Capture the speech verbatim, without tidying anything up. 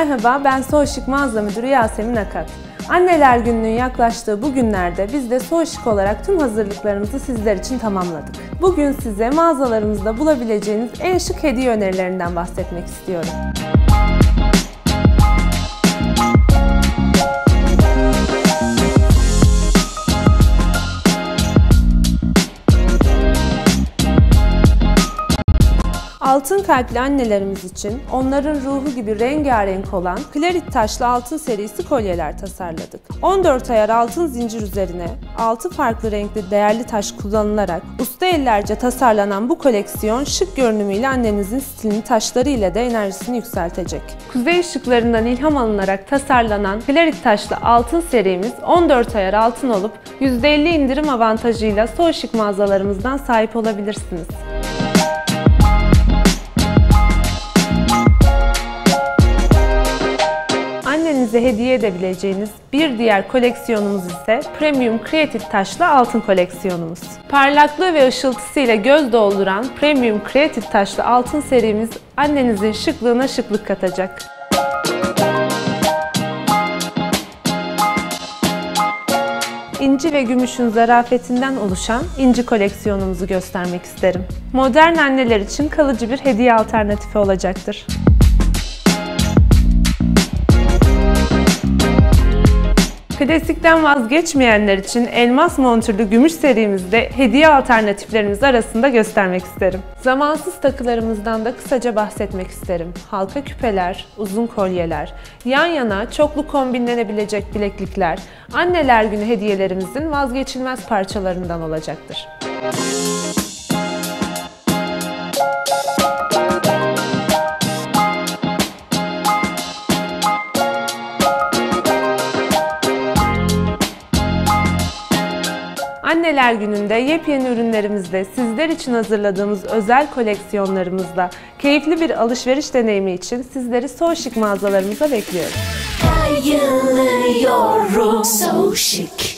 Merhaba, ben Soğuşik Mağaza Müdürü Yasemin Akat. Anneler Günü'nün yaklaştığı bu günlerde biz de Soğuşik olarak tüm hazırlıklarımızı sizler için tamamladık. Bugün size mağazalarımızda bulabileceğiniz en şık hediye önerilerinden bahsetmek istiyorum. Altın kalpli annelerimiz için onların ruhu gibi rengarenk olan klerit taşlı altın serisi kolyeler tasarladık. on dört ayar altın zincir üzerine altı farklı renkli değerli taş kullanılarak usta ellerce tasarlanan bu koleksiyon şık görünümüyle annenizin stilini taşları ile de enerjisini yükseltecek. Kuzey ışıklarından ilham alınarak tasarlanan klerit taşlı altın serimiz on dört ayar altın olup yüzde elli indirim avantajıyla Soğuşik mağazalarımızdan sahip olabilirsiniz. Annenize hediye edebileceğiniz bir diğer koleksiyonumuz ise Premium Creative taşlı altın koleksiyonumuz. Parlaklığı ve ışıltısıyla göz dolduran Premium Creative taşlı altın serimiz annenizin şıklığına şıklık katacak. İnci ve gümüşün zarafetinden oluşan inci koleksiyonumuzu göstermek isterim. Modern anneler için kalıcı bir hediye alternatifi olacaktır. Klasikten vazgeçmeyenler için elmas montürlü gümüş serimizde hediye alternatiflerimiz arasında göstermek isterim. Zamansız takılarımızdan da kısaca bahsetmek isterim. Halka küpeler, uzun kolyeler, yan yana çoklu kombinlenebilecek bileklikler, Anneler Günü hediyelerimizin vazgeçilmez parçalarından olacaktır. Anneler Günü'nde yepyeni ürünlerimizde sizler için hazırladığımız özel koleksiyonlarımızda keyifli bir alışveriş deneyimi için sizleri Soğuşik mağazalarımıza bekliyoruz. Bayılıyorum Soğuşik.